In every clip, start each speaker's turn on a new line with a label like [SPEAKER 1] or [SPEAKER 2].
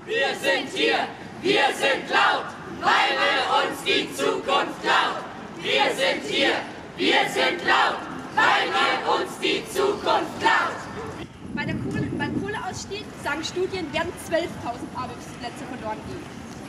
[SPEAKER 1] Wir sind hier, wir sind laut, weil ihr uns die Zukunft klaut. Wir sind hier, wir sind laut, weil ihr uns die Zukunft klaut.
[SPEAKER 2] Beim Kohleausstieg, sagen Studien, werden 12.000 Arbeitsplätze verloren gehen.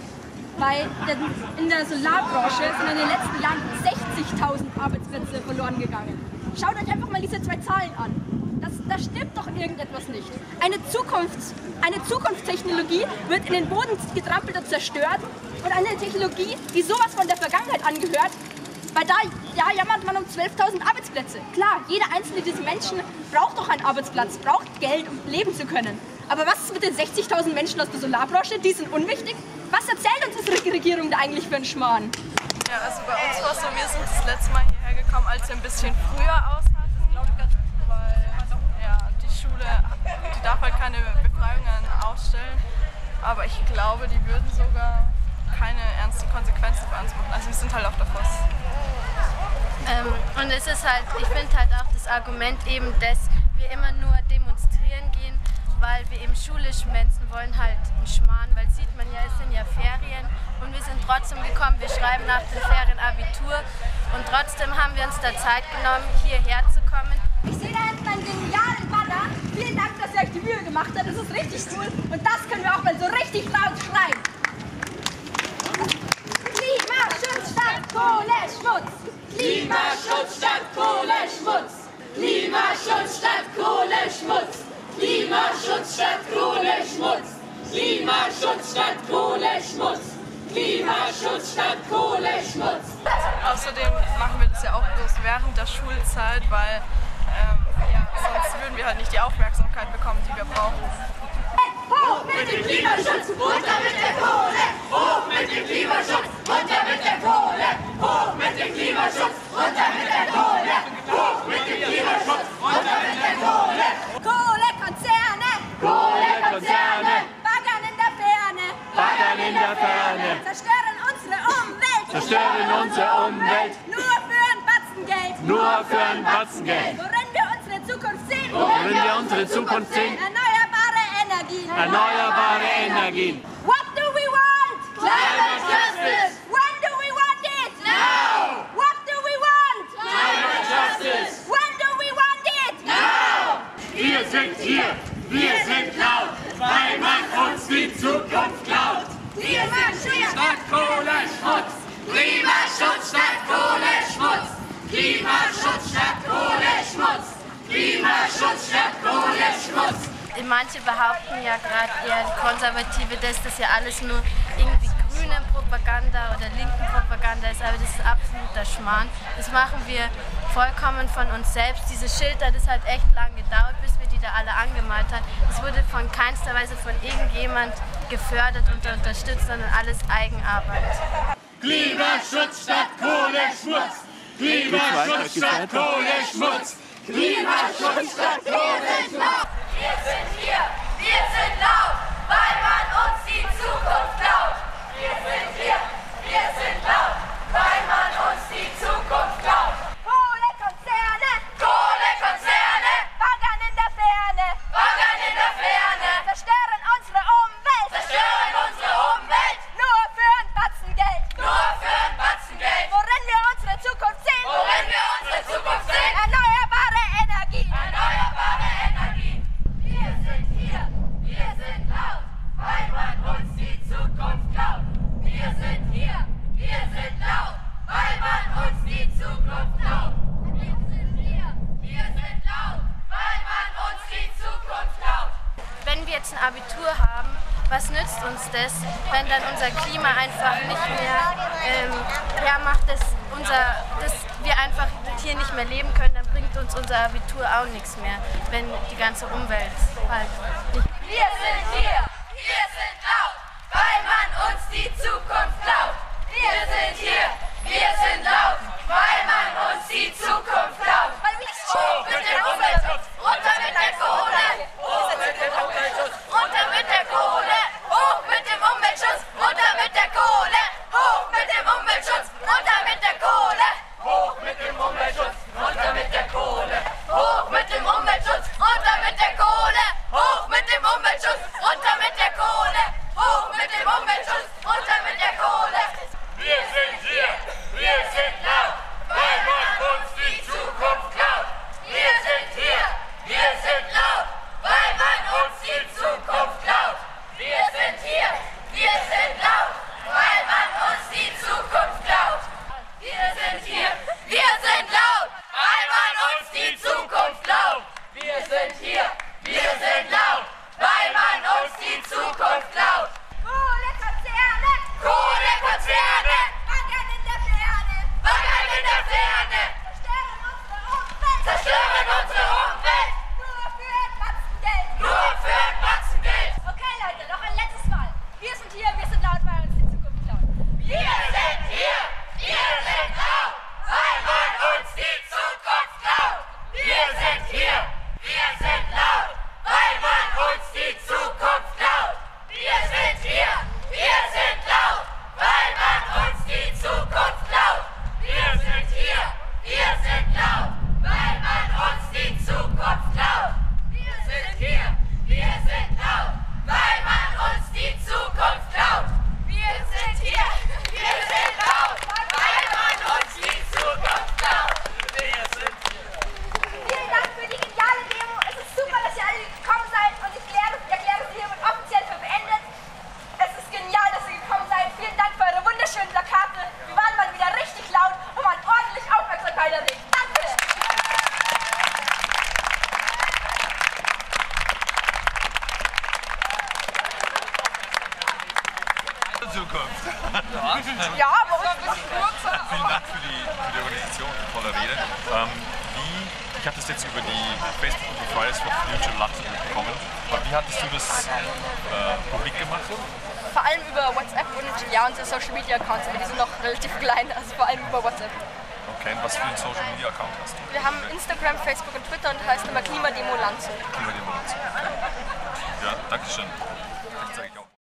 [SPEAKER 2] In der Solarbranche sind in den letzten Jahren 60.000 Arbeitsplätze verloren gegangen. Schaut euch einfach mal diese zwei Zahlen an. Da stimmt doch irgendetwas nicht. Eine Zukunftstechnologie wird in den Boden getrampelt und zerstört und eine Technologie, die sowas von der Vergangenheit angehört, weil da jammert man um 12.000 Arbeitsplätze. Klar, jeder einzelne dieser Menschen braucht doch einen Arbeitsplatz, braucht Geld, um leben zu können. Aber was ist mit den 60.000 Menschen aus der Solarbranche? Die sind unwichtig? Was erzählt uns unsere Regierung da eigentlich für einen Schmarrn?
[SPEAKER 3] Ja, also bei uns war es so, wir sind das letzte Mal hierher gekommen, als wir ein bisschen früher aus hatten, weil ja, die Schule, die darf halt keine Befreiungen ausstellen, aber ich glaube, die würden sogar keine ernsten Konsequenzen für uns machen. Also wir sind halt auf der Voss.
[SPEAKER 4] Und es ist halt, ich finde halt auch das Argument eben, dass wir immer nur demonstrieren gehen, weil wir eben schulisch Menschen wollen halt einen Schmarrn, weil sieht man ja, es sind ja Ferien und wir sind trotzdem gekommen, wir schreiben nach den Ferien Abitur und trotzdem haben wir uns da Zeit genommen, hierher zu kommen.
[SPEAKER 2] Ich sehe da hinten einen genialen Banner. Vielen Dank, dass ihr euch die Mühe gemacht habt, das ist richtig cool und das können wir auch mal so richtig laut schreien. Klimaschutz statt Kohleschmutz!
[SPEAKER 1] Klimaschutz statt Kohleschmutz! Klimaschutz statt Kohleschmutz! Klimaschutz statt Kohleschmutz! Klimaschutz statt Kohleschmutz! Klimaschutz statt Kohleschmutz!
[SPEAKER 3] Außerdem machen wir das ja auch bloß während der Schulzeit, weil ja, sonst würden wir halt nicht die Aufmerksamkeit bekommen, die wir brauchen.
[SPEAKER 1] Hoch mit dem Klimaschutz, runter mit der Kohle! Hoch mit dem Klimaschutz, runter mit der Kohle! Hoch mit dem Klimaschutz, runter mit der Kohle! Hoch mit dem Klimaschutz, runter mit der Kohle!
[SPEAKER 2] Kohlekonzerne!
[SPEAKER 1] Kohlekonzerne!
[SPEAKER 2] Baggern in der Ferne!
[SPEAKER 1] Baggern in der Ferne!
[SPEAKER 2] Zerstören unsere Umwelt!
[SPEAKER 1] Zerstören unsere Umwelt!
[SPEAKER 2] Nur für ein Batzengeld!
[SPEAKER 1] Nur für ein Batzengeld!
[SPEAKER 2] Worin wir unsere Zukunft sehen!
[SPEAKER 1] Worin wir unsere Zukunft sehen!
[SPEAKER 2] Erneuerbare Energien!
[SPEAKER 1] Erneuerbare Energien!
[SPEAKER 2] What do we want?
[SPEAKER 1] Climate justice!
[SPEAKER 2] When do we want it?
[SPEAKER 1] Now!
[SPEAKER 2] What do we want?
[SPEAKER 1] Climate justice!
[SPEAKER 2] When do we want it?
[SPEAKER 1] Now! Wir sind hier, wir sind laut, weil man uns die Zukunft klaut.
[SPEAKER 2] Klimaschutz
[SPEAKER 1] Statt Kohleschmutz! Klimaschutz statt Kohleschmutz! Klimaschutz statt Kohleschmutz! Klimaschutz statt Kohleschmutz!
[SPEAKER 4] Manche behaupten ja gerade eher Konservative, dass das ja alles nur irgendwie grüne Propaganda oder linken Propaganda ist, aber das ist absoluter Schmarrn. Das machen wir vollkommen von uns selbst. Diese Schilder, das hat echt lang gedauert, bis wir die da alle angemalt haben. Es wurde von keinster Weise von irgendjemand gefördert und unterstützt, sondern alles Eigenarbeit.
[SPEAKER 1] Klimaschutz statt Kohleschmutz! Klimaschutz statt Kohleschmutz! Klimaschutz statt Kohleschmutz!
[SPEAKER 5] Wir sind hier, wir sind laut, weil man uns die Zukunft klaut. Wir sind hier, wir sind laut, weil man uns die Zukunft klaut.
[SPEAKER 2] Kohlekonzerne!
[SPEAKER 5] Kohlekonzerne!
[SPEAKER 2] Baggern in der Ferne!
[SPEAKER 5] Baggern in der Ferne!
[SPEAKER 2] Zerstören unsere Umwelt!
[SPEAKER 5] Zerstören unsere Umwelt!
[SPEAKER 2] Nur für ein Batzengeld!
[SPEAKER 5] Nur für ein Batzengeld!
[SPEAKER 2] Worin wir unsere Zukunft sehen!
[SPEAKER 5] Worin wir unsere Zukunft sehen!
[SPEAKER 2] Erneuerbare Energien!
[SPEAKER 5] Erneuerbare Energien! Wir sind hier, wir sind laut, weil man uns die Zukunft klaut. Wir sind hier, wir sind laut, weil man uns die Zukunft klaut. Wir sind hier, wir sind laut, weil man uns die Zukunft klaut.
[SPEAKER 4] Wenn wir jetzt ein Abitur haben, was nützt uns das, wenn dann unser Klima einfach nicht mehr hermacht, dass wir einfach hier nicht mehr leben können, dann bringt uns unser Abitur auch nichts mehr, wenn die ganze Umwelt halt nicht.
[SPEAKER 5] Wir sind hier, wir sind laut, weil man uns die Zukunft klaut. Wir sind hier, wir sind laut, weil man uns die Zukunft klaut. Hoch mit dem Umweltschutz, runter mit der Kohle. Hoch mit dem Umweltschutz, runter mit der Kohle. Hoch mit dem Umweltschutz, runter mit der Kohle. Hoch mit dem Umweltschutz, runter mit der Kohle.
[SPEAKER 1] Hoch mit dem Umweltschutz, runter mit der Kohle!
[SPEAKER 5] Hoch mit dem Umweltschutz, runter mit der Kohle. Hoch mit dem Umweltschutz, runter mit der Kohle. Hoch
[SPEAKER 6] Zukunft.
[SPEAKER 2] Ja, aber uns ein bisschen kürzer.
[SPEAKER 6] Vielen Dank für die Organisation, tolle Rede. Ich habe das jetzt über die Facebook und die Fridays for Future Latte bekommen. Aber wie hattest du das publik gemacht?
[SPEAKER 2] Vor allem über WhatsApp und ja, unsere Social Media Accounts, aber die sind noch relativ klein, also vor allem über WhatsApp.
[SPEAKER 6] Okay, und was für einen Social Media Account hast du?
[SPEAKER 2] Wir haben Instagram, Facebook und Twitter und heißt immer Klimademo Landshut.
[SPEAKER 6] Klimademo Landshut. Ja, danke schön. Das sage ich auch.